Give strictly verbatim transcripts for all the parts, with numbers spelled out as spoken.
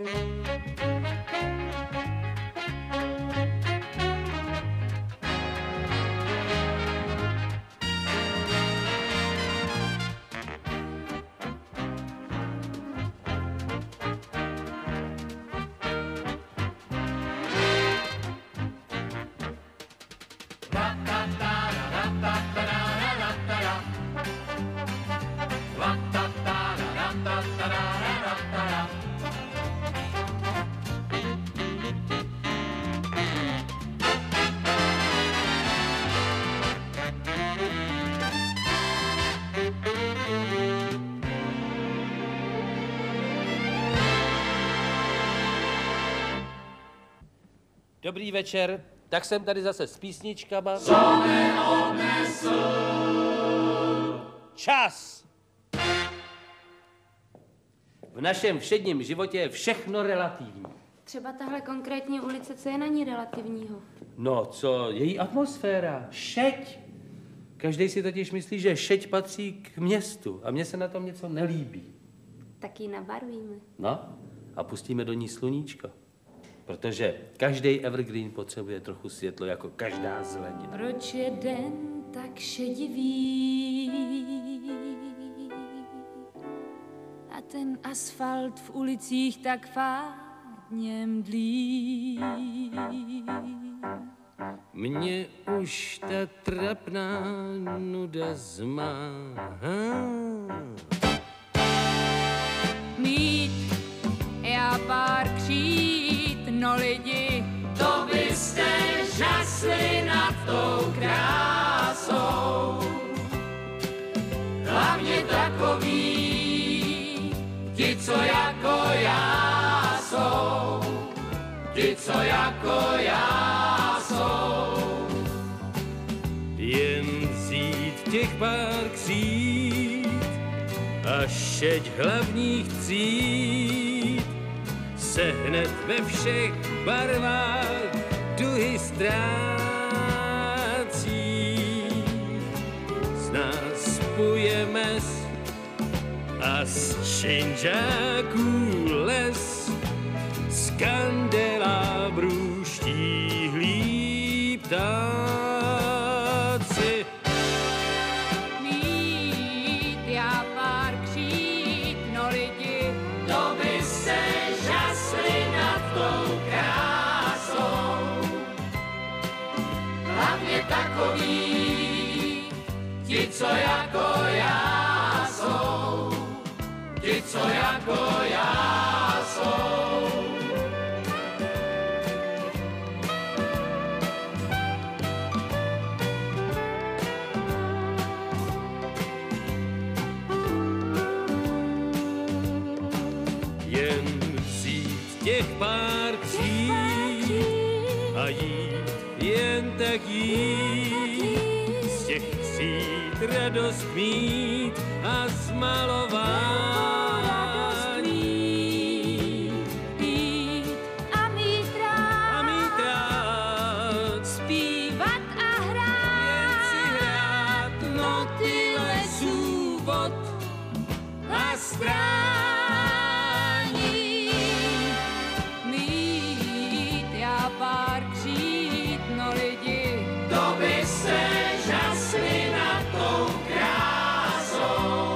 Dobrý večer, tak jsem tady zase s písničkama. Co neodnesl? Čas! V našem všedním životě je všechno relativní. Třeba tahle konkrétní ulice, co je na ní relativního? No, co, její atmosféra, šeť. Každý si totiž myslí, že šeť patří k městu a mně se na tom něco nelíbí. Tak ji nabarvíme. No, a pustíme do ní sluníčko. Protože každý evergreen potřebuje trochu světlo, jako každá zeleň. Proč je den tak šedivý a ten asfalt v ulicích tak fádně mdlí? Mě už ta trapná nuda zmáhá. Mít já pár křít, no lidi, To byste žasli nad tou krásou. Hlavně takový, ti, co jako já jsou. Ti, co jako já jsou. Jen vzít těch pár křít a šeť hlavních tříd se hned ve všech barvách duhy ztrácí. Z nás půjeme a z činžáků les, z kandelábrů štíhlí ptáci. mít já pár křít, no lidi, To byste žasli nad tou krásou. Hlavně takový, ti, co jako já jsou. Ti, co jako já jsou. Jen vzít těch pár křít a jít, jen tak jít, z těch křít radost mít a zmalování. pít a mít rád, A mít rád, zpívat a jen hrát, si hrát noty lesů, vod a strání. mít já pár křít, no lidi, To byste žasli nad tou krásou.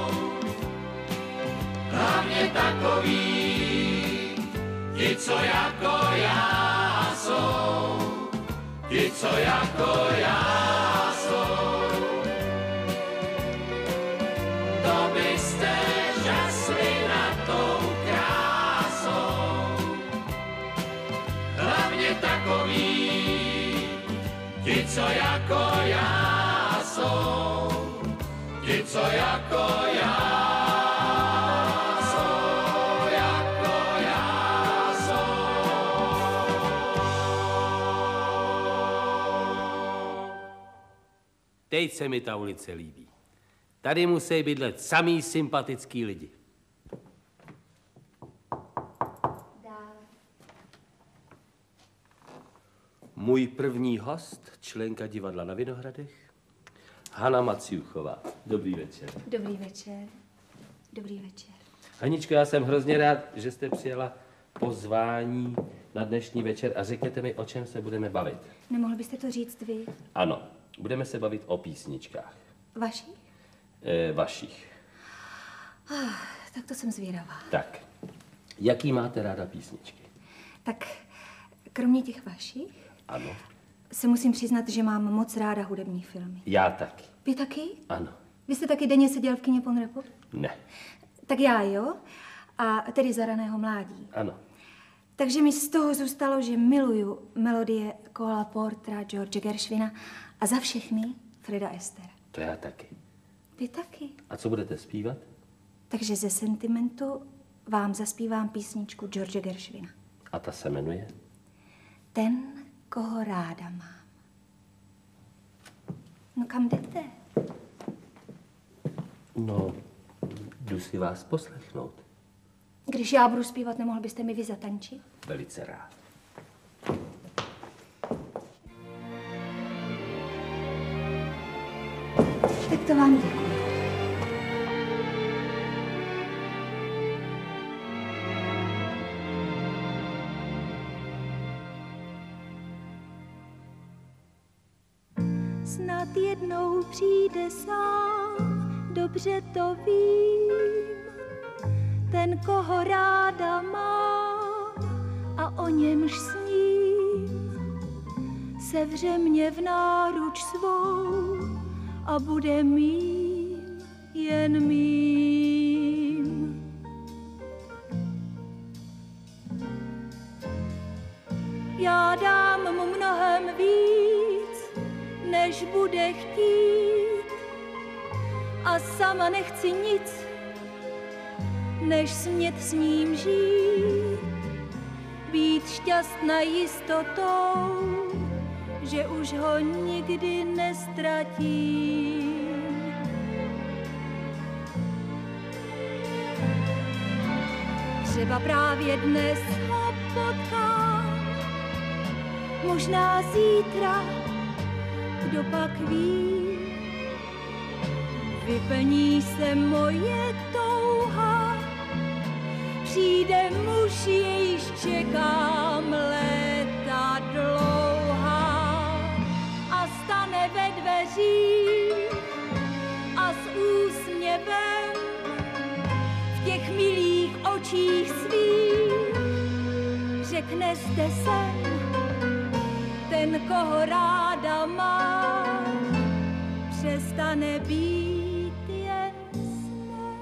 Hlavně takový, ti, co jako já jsou. Ti, co jako já jsou. To byste žasli nad tou krásou. Hlavně takový, ti, co jako já jsou. Ti, co jako já jsou. Jako já jsou. Teď se mi ta ulice líbí. Tady musí bydlet samý sympatický lidi. Můj první host, členka divadla na Vinohradech, Hana Maciuchová. Dobrý večer. Dobrý večer. Dobrý večer. Haničko, já jsem hrozně rád, že jste přijela pozvání na dnešní večer a řekněte mi, o čem se budeme bavit. Nemohl byste to říct vy? Ano, budeme se bavit o písničkách. Vašich? E, vašich. Ah, tak to jsem zvědavá. Tak, jaký máte ráda písničky? Tak, kromě těch vašich, Ano. se musím přiznat, že mám moc ráda hudební filmy. Já taky. Vy taky? Ano. Vy jste taky denně seděl v kině Ponrepo? Ne. Tak já jo, a tedy za raného mládí. Ano. Takže mi z toho zůstalo, že miluju melodie Cola Portra, George Gershwina a za všechny Freda Astera. To já taky. Vy taky. A co budete zpívat? Takže ze sentimentu vám zaspívám písničku George Gershwina. A ta se jmenuje? Ten, koho ráda mám. No kam jdete? No, jdu si vás poslechnout. Když já budu zpívat, nemohl byste mi vy zatančit? Velice rád. Tak to vám děkuji. Snad jednou přijde sám, dobře to vím, ten, koho ráda mám a o němž sním, sevře mě v náruč svou a bude mým, jen mým. Já dám mu mnohem víc, než bude chtít, a sama nechci nic, než smět s ním žít, být šťastná jistotou, že už ho nikdy nestratím. Třeba právě dnes ho potkám, možná zítra, kdo pak ví, vyplní se moje touha, přijde muž, jejíž čekám léta dlouhá, a stane ve dveřích a s úsměvem v těch milých očích svých řekne: jste sen, ten, koho ráda mám, přestane být jen snem.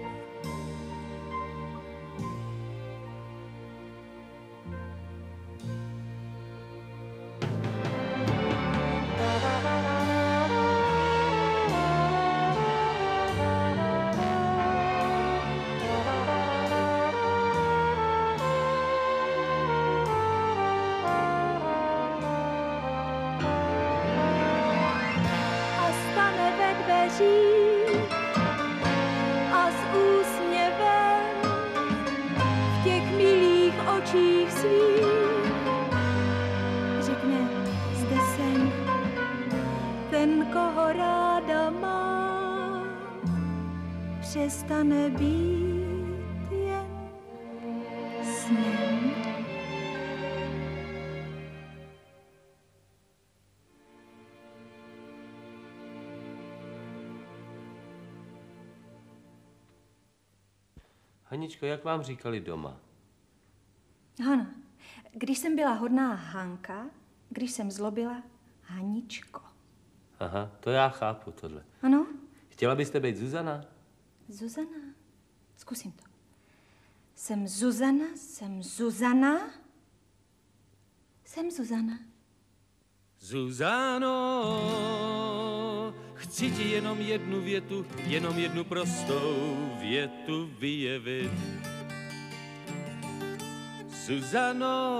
A s úsměvem v těch milých očích svých řekne: zde jsem, ten, koho ráda mám, přestane být jen snem. Haničko, jak vám říkali doma? Ano, když jsem byla hodná Hanka, když jsem zlobila Haničko. Aha, to já chápu tohle. Ano? Chtěla byste být Zuzana? Zuzana? Zkusím to. Jsem Zuzana, jsem Zuzana, jsem Zuzana. Zuzano, chci ti jenom jednu větu, jenom jednu prostou větu vyjevit. Zuzano,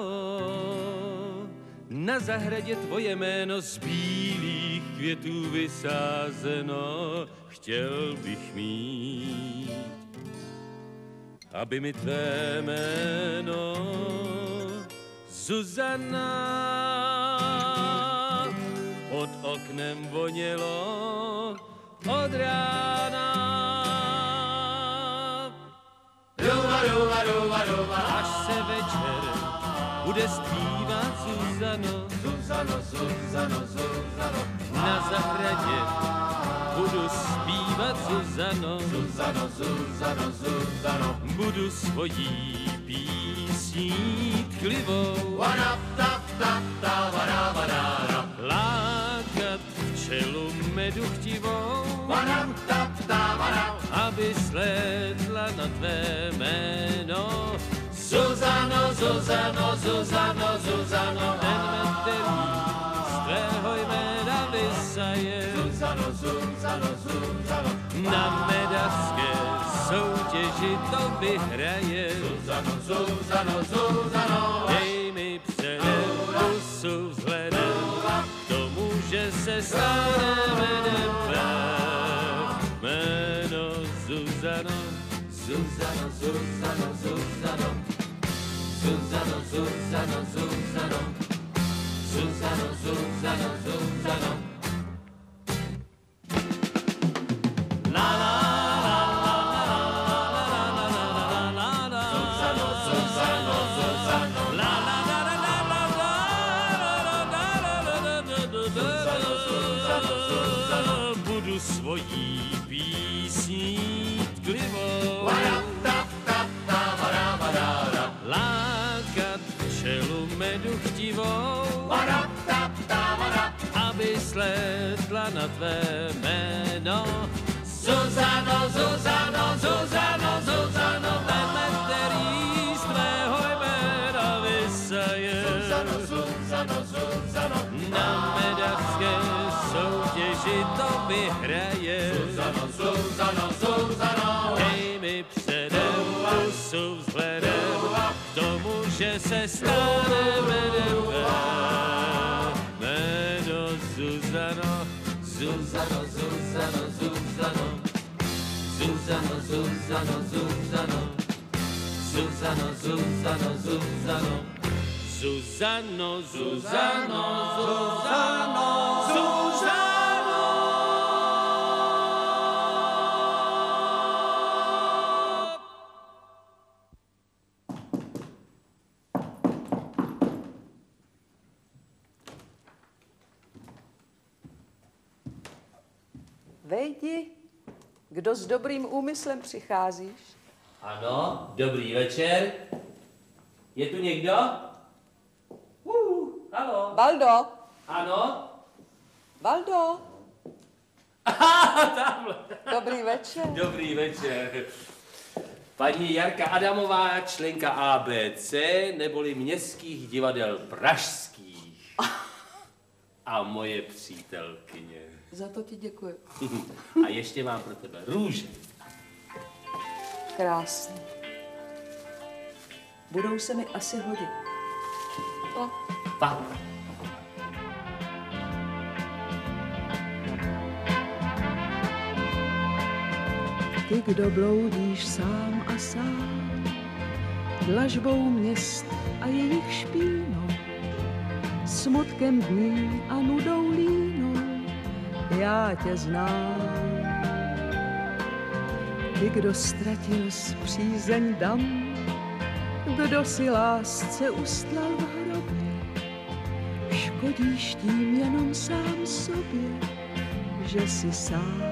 na zahradě tvoje jméno z bílých květů vysázeno, chtěl bych mít, aby mi tvé jméno Zuzana pod oknem vonělo od rána. Až se večer bude zpívat Zuzano, Zuzano, Zuzano, Zuzano, na zahradě budu zpívat Zuzano, Zuzano, Zuzano, Zuzano, budu svojí písní tklivou Vana, ta, ta, ta, vana, vana, lákat včelu medu chtivou, vana, ta, ta, vana, aby slédla na tvé jméno. Zuzano, Zuzano, Zuzano, Zuzano, Ten med, který z tvého jména vysaje, Zuzano, Zuzano, Zuzano, na medařské soutěži to vyhraje. Zuzano, Zuzano, Zuzano, Dej mi předem pusu vzhledem k tomu, že se staneme nebe. Jméno Zuzano, Zuzano, Zuzano, Zuzano, Zuzano, Zuzano, Zuzano, Zuzano, Zuzano, Zuzano. la la Zuzano, Zuzano, Zuzano, la la la la la la la. Budu svojí písní tklivou lákat včelu medu chtivou, aby slédla na tvé jméno. Zuzano, Zuzano, Zuzano, Zuzano, Ten med, který z tvého jména vysaje, Zuzano, Zuzano, Zuzano, na medařské soutěži to vyhraje. Zuzano, Zuzano, Zuzano, Dej mi předem pusu vzhledem k tomu, že se staneme nebe. Jméno Zuzano, Zuzano, Zuzano, Zuzano, Zuzano, Zuzano, Zuzano, Zuzano, Zuzano, Zuzano, Zuzano, Zuzano, Zuzano, Zuzano. Vejdi, kdo s dobrým úmyslem přicházíš? Ano, dobrý večer. Je tu někdo? Uh, halo. Baldo, Ano? Baldo, Aha, tamhle. dobrý večer. Dobrý večer. Paní Jarka Adamová, členka A B C, neboli Městských divadel pražských. A moje přítelkyně. Za to ti děkuji. A ještě mám pro tebe růže. Krásný. Budou se mi asi hodit. O, Pa. ty, kdo bloudíš sám a sám, dlažbou měst a jejich špínou, smutkem dní a nudou línou, já tě znám. Ty, kdo ztratil přízeň dam, kdo si lásce ustlal v hrobě, škodíš tím jenom sám sobě, že jsi sám.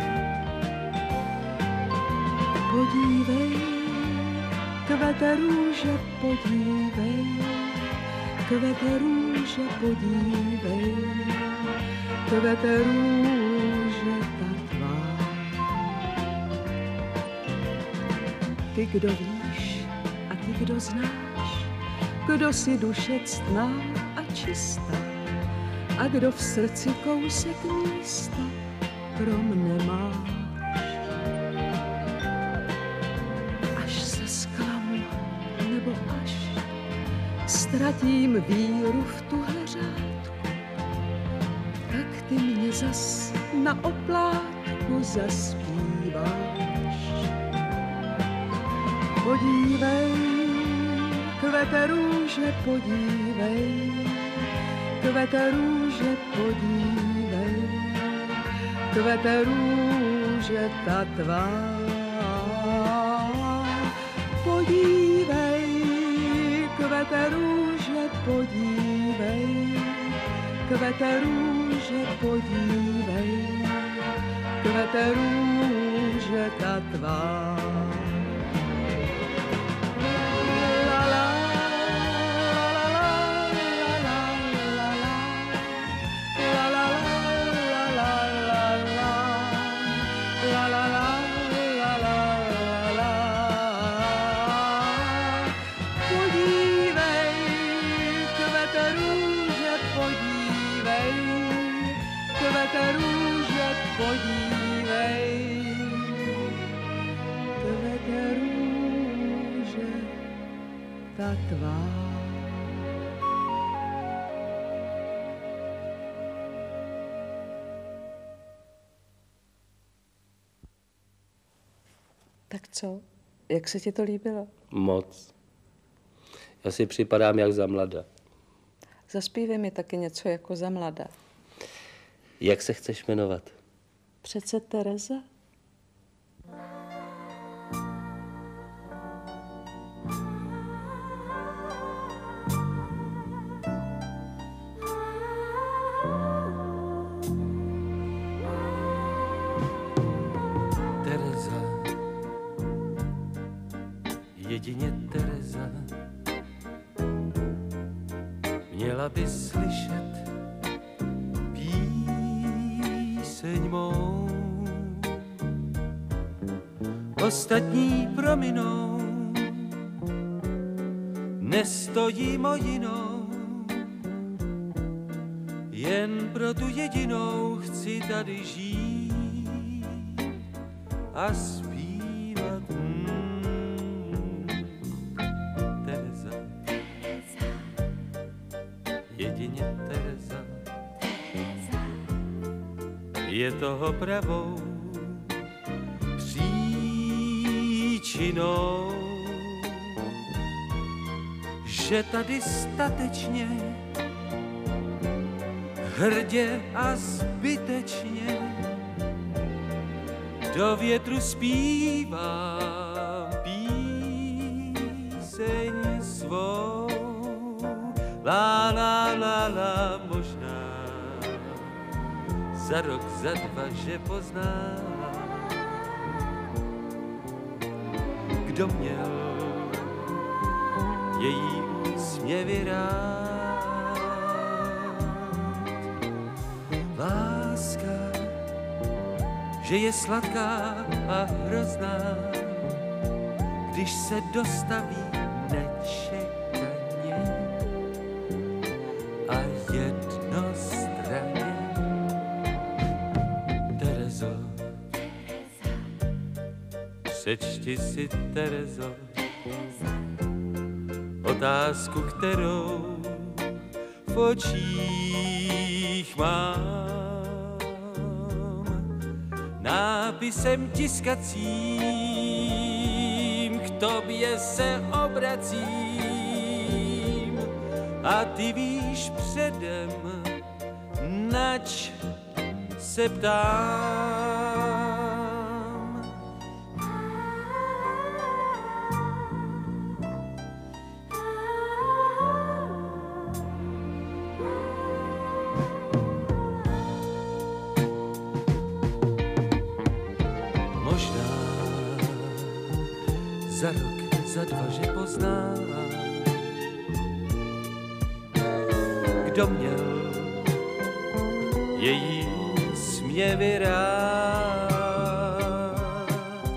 Podívej, kvete růže, podívej, kvete růže, podívej, kvete růže ta tvá. Ty, kdo víš a ty, kdo znáš, kdo si duše ctná a čistá a kdo v srdci kousek místa pro mne máš. Až se zklamu, nebo až ztratím víru v tuhle řádku, tak ty mě zas na oplátku zaspíváš. Podívej, kvete růže, podívej, kvete růže, podívej, kvete růže ta tvá. Podívej, podívej, kvete růže, podívej, kvete růže, podívej, kvete růže ta tvá. La, la, la, la, la, la, la, la, la, la, la. Kvete růže, podívej, kvete růže, ta tvá. Tak co? Jak se ti to líbilo? Moc. Já si připadám jak za mlada. Zaspívej mi taky něco jako za mladá. Jak se chceš jmenovat? Přece Tereza? Tereza, jedině Tereza, měla by slyšet píseň mou. Ostatní prominou, nestojím o jinou, jen pro tu jedinou chci tady žít a zpívat. Hmm. Tereza, jedině Tereza, je toho pravou příčinou, že tady statečně, hrdě a zbytečně do větru zpívám píseň svou. La, la, la, la, možná za rok, za dva, že poznám, kdo měl její úsměvy rád. Láska, že je sladká a hrozná, když se dostaví nečekaně a jednostranně. Terezo, přečti si, Terezo, otázku, kterou v očích mám. Nápisem tiskacím k tobě se obracím a ty víš předem, nač se ptám. Za rok, za dva, že poznám, kdo měl její směvy rád.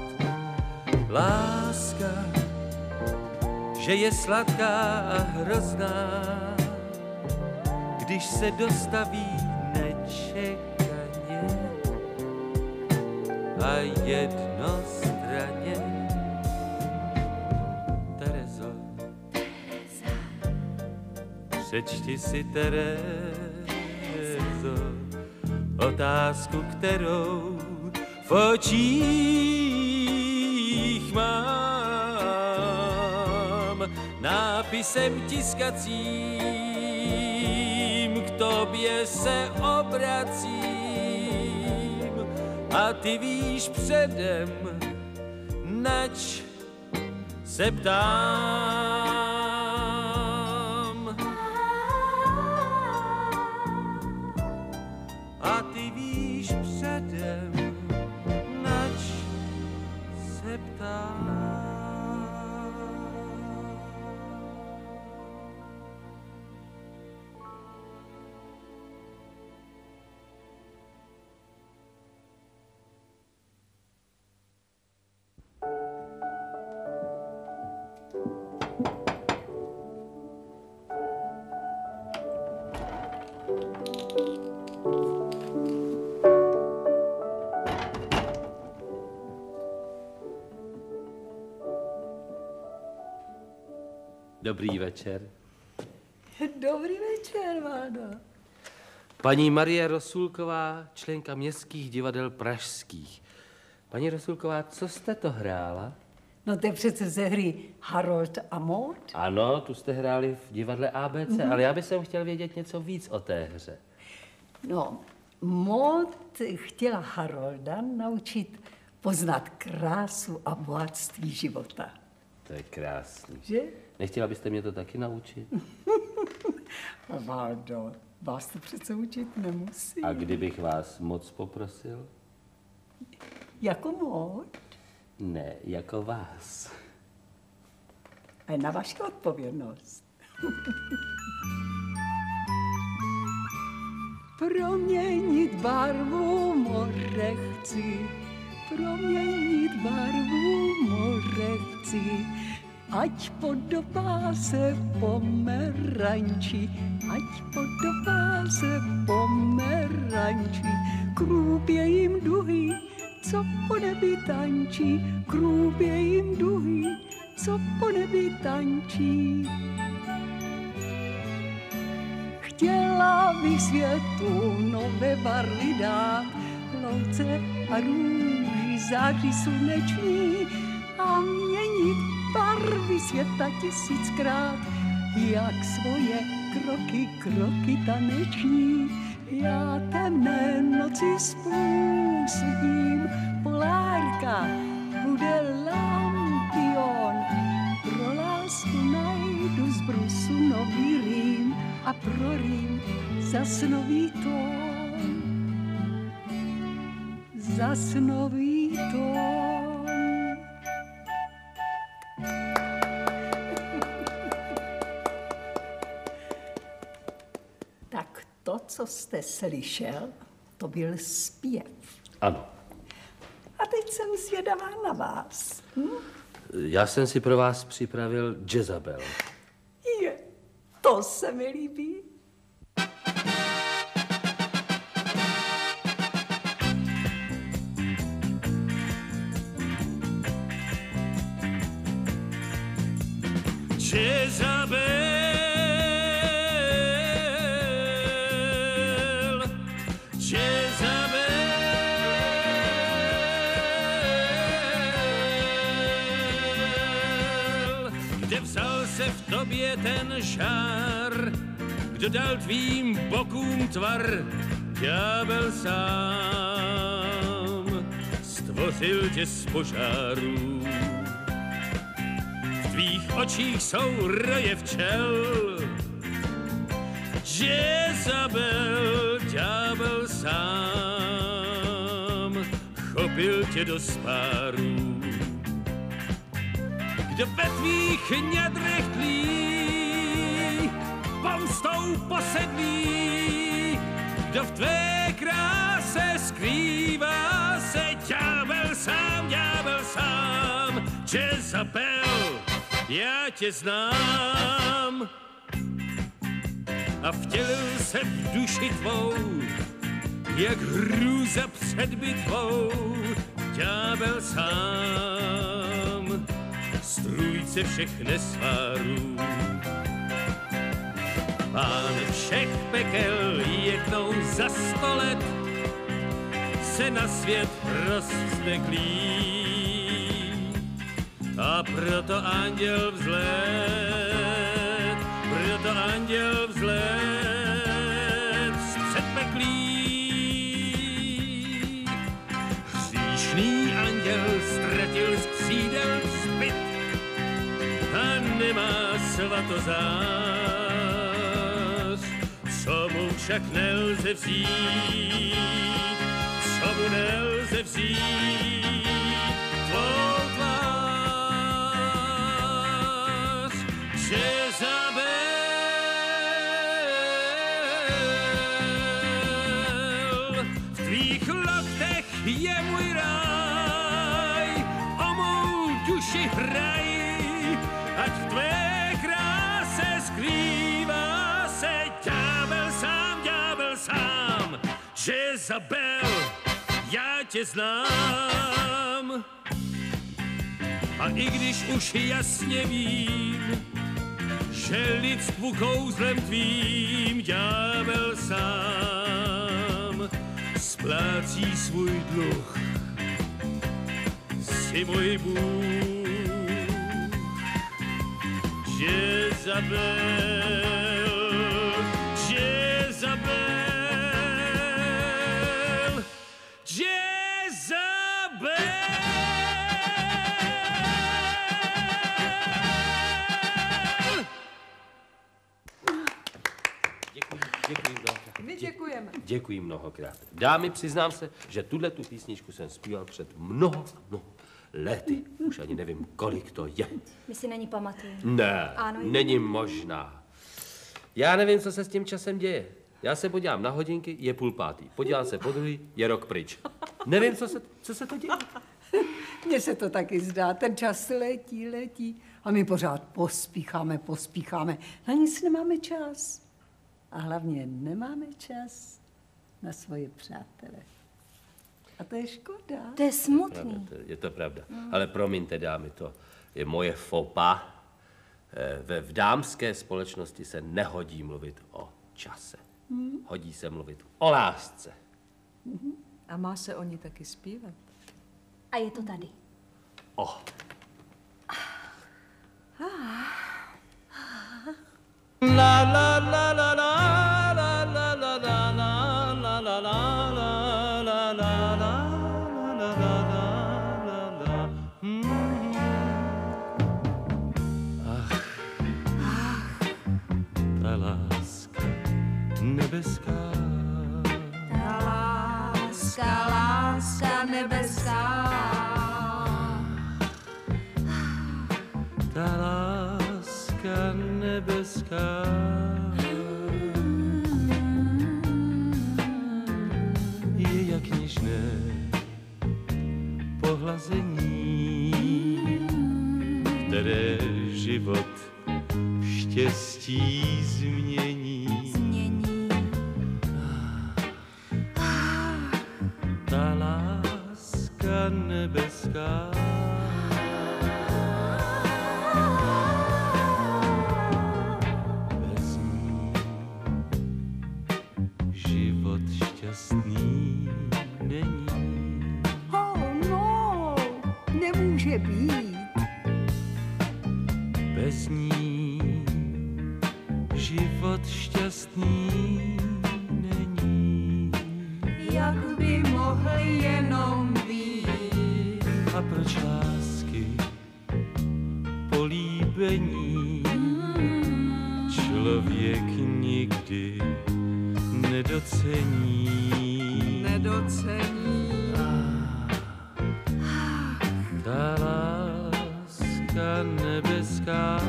Láska, že je sladká a hrozná, když se dostaví nečekaně a jednostranně. Přečti si, Terezo, otázku, kterou v očích mám. Nápisem tiskacím k tobě se obracím a ty víš předem, nač se ptám. A ty víš předem, nač se ptám. Dobrý večer. Dobrý večer, Vádo. Paní Marie Rosulková, členka městských divadel pražských. Paní Rosulková, co jste to hrála? No to je přece ze hry Harold a Maud. Ano, tu jste hráli v divadle A B C, mm-hmm. ale já bych sem chtěl vědět něco víc o té hře. No, Maud chtěla Harolda naučit poznat krásu a bohatství života. To je krásný. Že? Nechtěla byste mě to taky naučit? Vádo, vás to přece učit nemusí. A kdybych vás moc poprosil? Jako Maud? Ne, jako vás. A je na vaši odpovědnost. Proměnit barvu moře chci, proměnit barvu moře chci, ať podobá se pomeranči, ať podobá se pomeranči, krůbě jim duhy, co po nebi tančí, krůbě jim duhy, co po nebi tančí. Chtěla bych světu nové barvy dát, louce a růži září sluneční a měnit barvy světa tisíckrát, jak svoje kroky, kroky taneční. Já temné noci spůsobím, polárka bude lampion, pro lásku najdu z brusu nový rým a pro rým zas nový tón, zas nový tón. Tak to, co jste slyšel, to byl zpěv. Ano. A teď jsem zvědavá na vás. Hm? Já jsem si pro vás připravil Jezabel. Je, to se mi líbí. Jezabel, Jezabel, kde vzal se v tobě ten žár, kdo dal tvým bokům tvar, ďábel sám stvořil tě z požáru. V tvých očích jsou roje včel, Jezabel, ďábel sám chopil tě do spáru. Kdo ve tvých ňadrech tlí, pomstou posedlí, kdo v tvé kráse skrývá se, ďábel sám, ďábel sám, Jezabel, já tě znám. A vtělil se v duši tvou, jak hrůza před bitvou, ďábel sám, strůjce všech nesvárů. Pán všech pekel jednou za sto let se na svět rozvzneklí. A proto anděl vzlet, proto anděl vzlet z předpeklí. Hříšný anděl ztratil z křídel vzbyt svatozář, co mu však nelze vzít, co mu nelze vzít, tvou tvář, Jezabel. V tvých loktech je můj ráj, o mou duši hraj, ať v tvé kráse skrývá se ďábel sám, ďábel sám. Jezabel, já tě znám. A i když už jasně vím, že lidstvu kouzlem tvým ďábel sám splácí svůj dluh, si můj Bůh. Jezabel, Jezabel, Jezabel. Děkuji, děkuji mnohokrát. My děkujeme. Děkuji mnohokrát. Dámy, přiznám se, že tuhle tu písničku jsem zpíval před mnoho, mnoho lety. Už ani nevím, kolik to je. My si na ní pamatujeme. Ne, Ano, není možná. Já nevím, co se s tím časem děje. Já se podívám na hodinky, je půl pátý. Podívám se po druhý, je rok pryč. Nevím, co se, co se to děje. Mně se to taky zdá, ten čas letí, letí a my pořád pospícháme, pospícháme. Na nic nemáme čas. A hlavně nemáme čas na svoje přátele. A to je škoda. To je smutný. Pravda, to, je to pravda. Mm. Ale promiňte, dámy, to je moje fopa. Ve v dámské společnosti se nehodí mluvit o čase. Mm. Hodí se mluvit o lásce. Mm-hmm. A má se o ní taky zpívat. A je to tady. Oh. La la la la la la la la la la la la la la la la. Ach, ta láska nebeská, Ta láska, láska nebeská, ta láska nebeská. Je jak něžné pohlazení, které život v štěstí změní. změní. Ta láska nebeská. Bez ní život šťastný není. Oh, no, nemůže být. Bez ní život šťastný není. Jak by mohl jenom být. A proč lásky políbení člověk nikdy nedocení? Nedocení. Ta láska nebeská.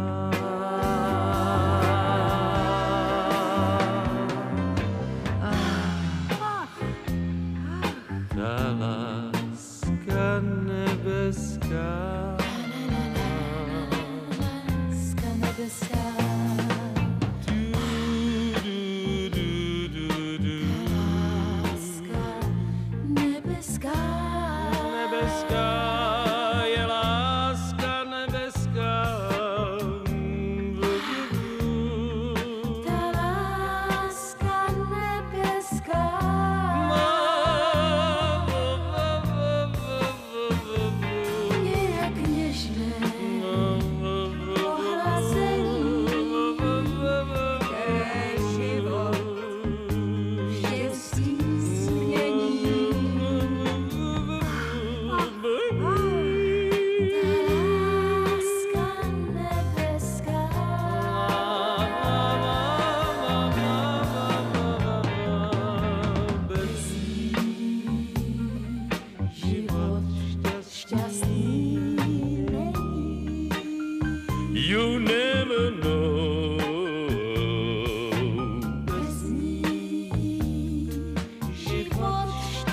Ta láska nebeská. Láska nebeská. Láska nebeská. Nebeská je láska nebeská. Ta láska nebeská. Je jak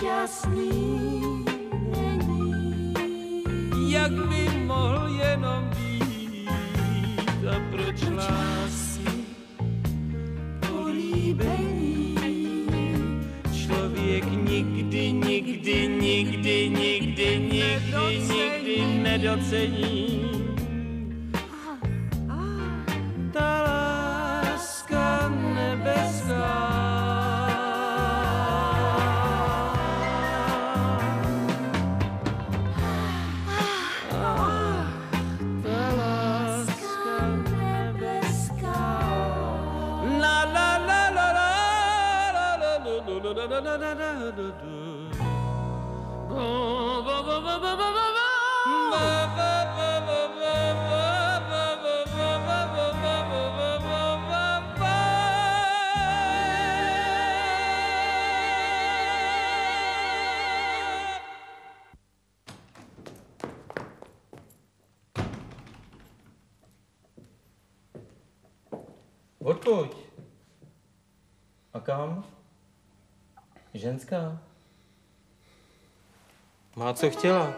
šťastný není. Jak by mohl jenom být a proč lásky Políbený člověk nikdy, nikdy, nikdy, nikdy, nikdy, nikdy nedocení. Ta láska nebeská. Odkud? A kam? Ženská. Má co chtěla.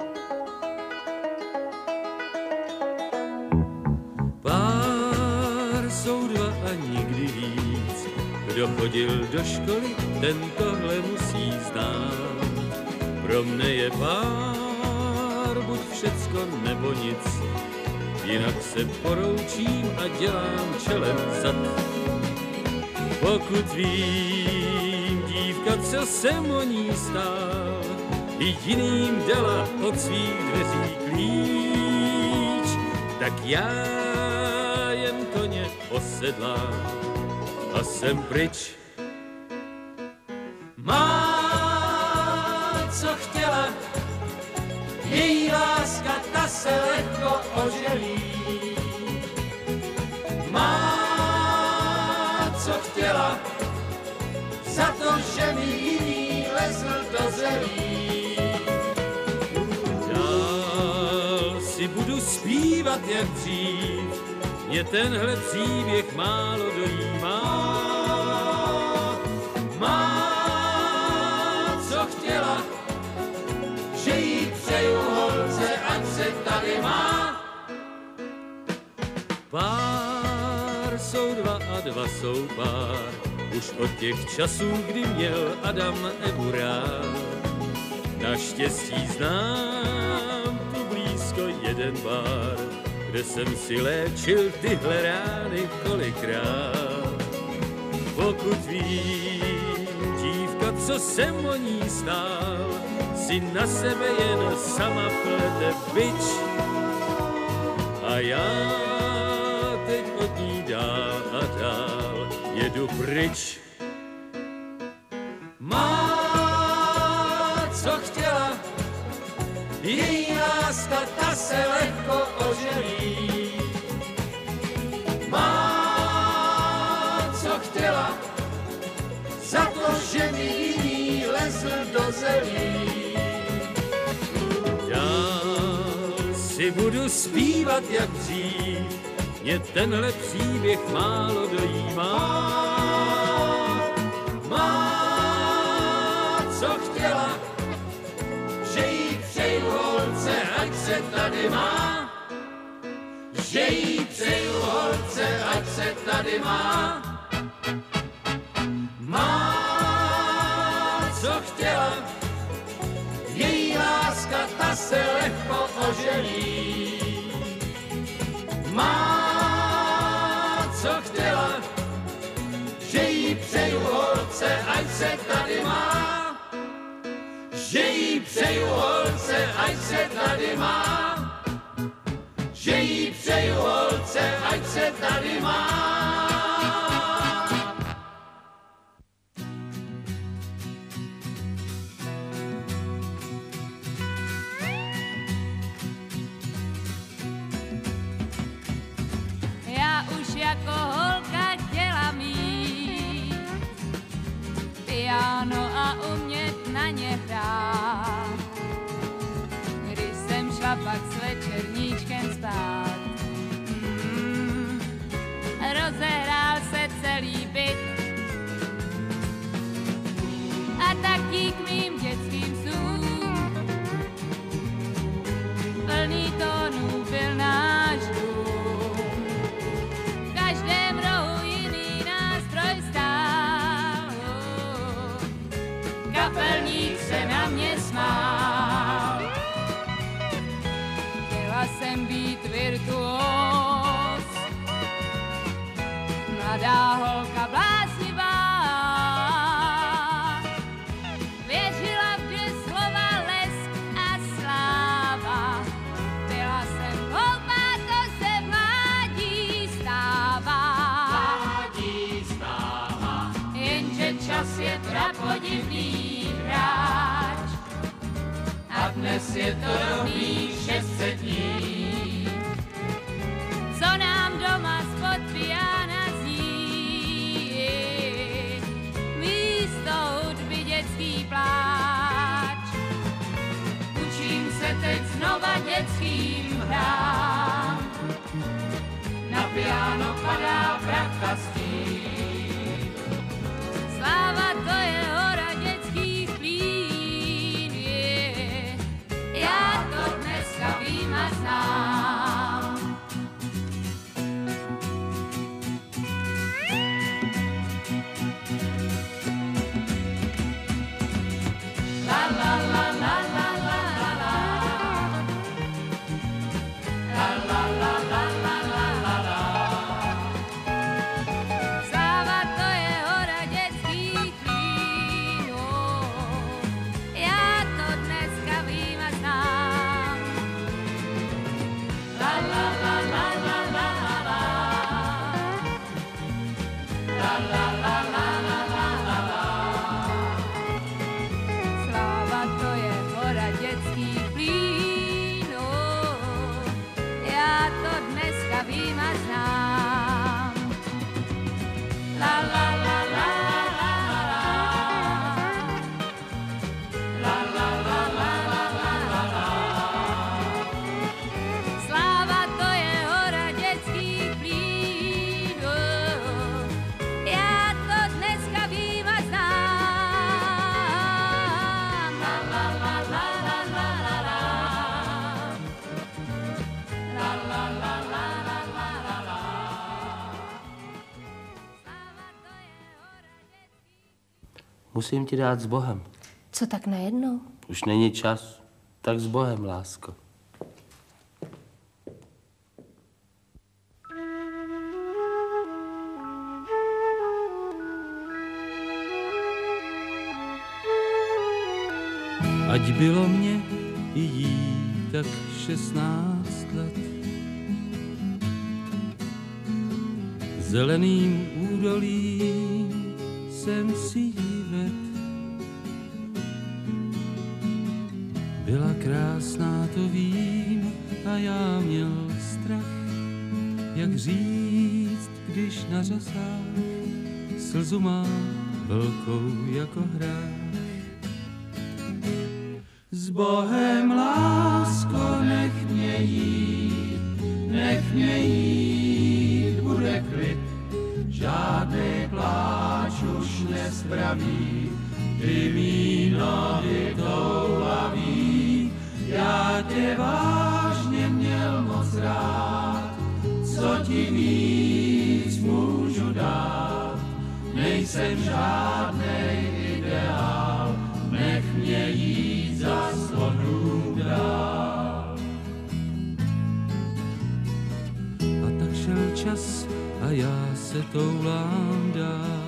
Pár jsou dva a nikdy víc. Kdo chodil do školy, ten tohle musí znát. Pro mne je pár, buď všecko nebo nic. Jinak se poroučím a dělám čelem zad. Pokud vím, dívka, co jsem o ní stál, i jiným dala od svých dveří klíč, tak já jen koně osedlám a jsem pryč. Má, co chtěla, její láska, ta se lehko oželí. Má, co chtěla, za to, že mi jiný lezl do zelí. Dál si budu zpívat jak dřív, mě tenhle příběh málo dojímá. Má, co chtěla, že jí přeju holce, ať se tady má. Pár jsou dva a dva jsou pár, už od těch časů, kdy měl Adam Evu rád. Naštěstí znám tu blízko jeden bar, kde jsem si léčil tyhle rány kolikrát. Pokud vím, dívka, co jsem o ní stál, si na sebe jen sama plete bič. A já teď od ní dál a dál jedu pryč. Má, co chtěla, její láska, ta se lehko oželí. Má, co chtěla, za to, že mi jiný lezl do zelí. Dál si budu zpívat jak dřív, mě tenhle příběh málo dojímá. Má, co chtěla, že jí přeju holce, ať se tady má. Že jí přeju holce, ať se tady má. Má, co chtěla, její láska, ta se lehko oželí. Má, co chtěla, že jí přeju holce, ať se tady má. Že jí přeju holce, ať se tady má. Že jí přeju holce, ať se tady má. Já už jako holka chtěla mít piano a umět na ně hrát. Když jsem šla pak s večerníčkem spát, mm, rozehrál se celý byt a tak dík mým dětským popelník se na mě smál. Chtěla jsem být virtuós, mladá holka bláznivá. Věřila vždy slova lesk a sláva. Byla jsem hloupá, to se v mládí stává. Mládí stává. Jenže čas je prapodivný hráč a dnes je to rovných šest set dní. Co nám doma z podpiana zní, místo hudby dětský pláč. Učím se teď znova dětským hrám, na piano padá prach a stín. Sláva to je hora dětských plín, je. Já to dneska vím a znám. La la la la la la la la. La la la la la la la la. Sláva to je hora dětských plínů, já to dneska vím a znám. La la la la la la la la. La la la la la la la la. Sláva to je hora dětských plínů, já to dneska vím a znám. La la la la la la la. La la la la la la la la. Sláva to je hora dětských plínů, já to dneska vím a znám. La la la la la la la la. La la la la la la la la. Sláva to je hora dětských. Musím ti dát s Bohem. Co tak najednou? Už není čas. Tak s Bohem, lásko. Ať bylo mě i jí tak šestnáct let. Zeleným údolím jsem si jí ved. Byla krásná, to vím, a já měl strach, jak říct, když na řasách slzu má velkou jako hrách. S Bohem, lásko, nech mě jít, nech mě jít, bude klid, žádnej pláč už nespraví, ty mý nohy toulaví. Já tě vážně měl moc rád, co ti víc můžu dát, nejsem žádnej ideál, nech mě jít za slonům dál. A tak šel čas a já se toulám dál.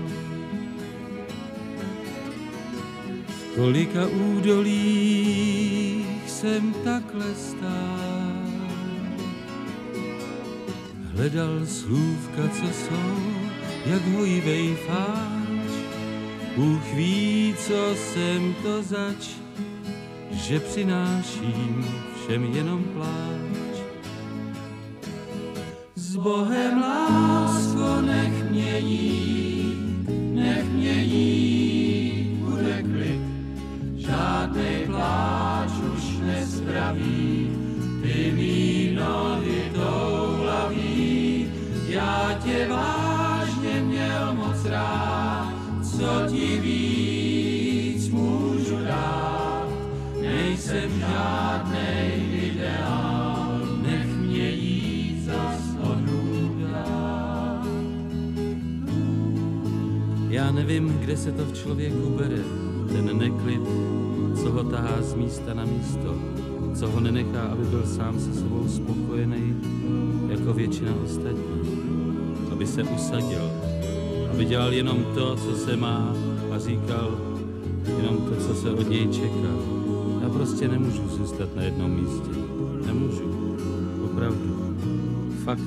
V kolika údolích jsem takhle stál, hledal slůvka, co jsou jak hojivej fáč. Bůh ví, co jsem to zač, že přináším všem jenom pláč. S Bohem, lásko, nech mě jít, nech mě jít, bude klid, žádnej pláč už nezdraví, ty mý nohy toulaví. Já tě vážně měl moc rád, co ti víc můžu dát, nejsem žádnej ideál, nech mě jít zas odrůd dál. Já nevím, kde se to v člověku bere, ten neklid, co ho tahá z místa na místo, co ho nenechá, aby byl sám se sebou spokojený, jako většina ostatních, aby se usadil, aby dělal jenom to, co se má a říkal jenom to, co se od něj čeká. Já prostě nemůžu zůstat na jednom místě. Nemůžu. Opravdu. Fakt.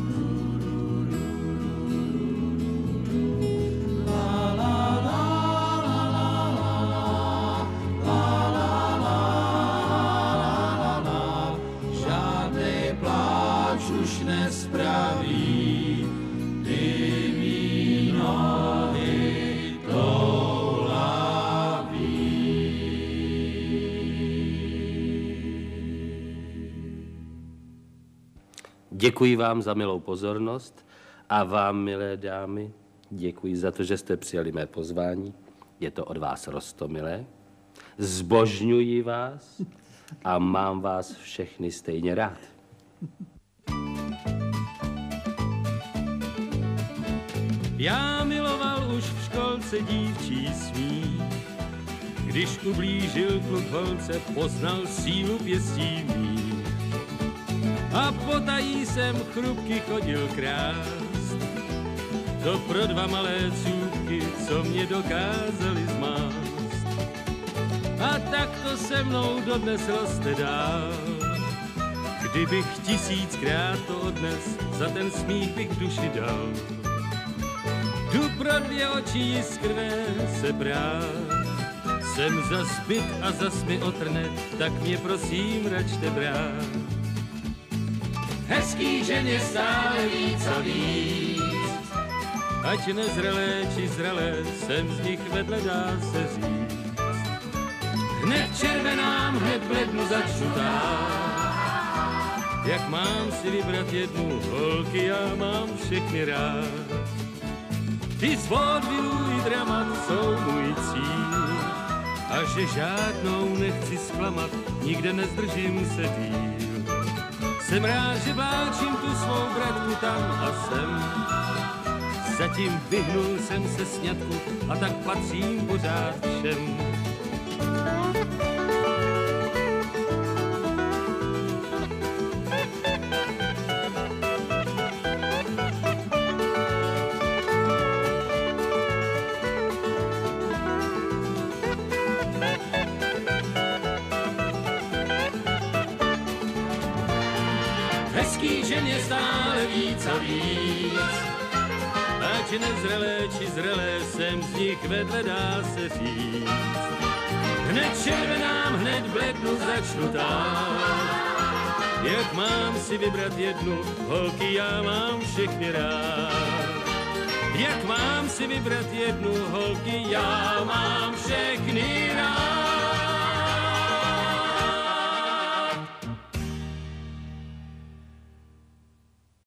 Žádnej pláč už nespraví, ty mý nohy toulaví. Děkuji vám za milou pozornost a vám, milé dámy, děkuji za to, že jste přijali mé pozvání. Je to od vás roztomilé. Zbožňuji vás a mám vás všechny stejně rád. Já miloval už v školce dívčí smích, když ublížil kluk holce, poznal sílu pěstí mých. A potají jsem chrupky chodil krást, to pro dva malé cůvky, co mě dokázali zmást. A tak to se mnou dodnes roste dál, kdybych tisíckrát to odnes, za ten smích bych duši dal. Jdu pro dvě oči jiskrvé se brát, jsem zas byt a zas mi otrne, tak mě prosím račte brát. Hezký ženě stále víc a víc, Ať nezrelé či zrelé, jsem z nich vedle, dá se říct. hned červenám, hned blednu začutá. Jak mám si vybrat jednu, holky, já mám všechny rád. Ty z vodvilu i dramat jsou můj cíl, a že žádnou nechci zklamat, nikde nezdržím se díl. Jsem rád, že vláčím tu svou bratku tam a sem, zatím vyhnul jsem se sňatku a tak patřím pořád všem. Hezký ženě stále víc a víc, Ať nezrelé či zrelé, jsem z nich vedle, dá se říct. hned červenám, hned blednu začnu tát. Jak mám si vybrat jednu, holky, já mám všechny rád. Jak mám si vybrat jednu, holky, já mám všechny rád.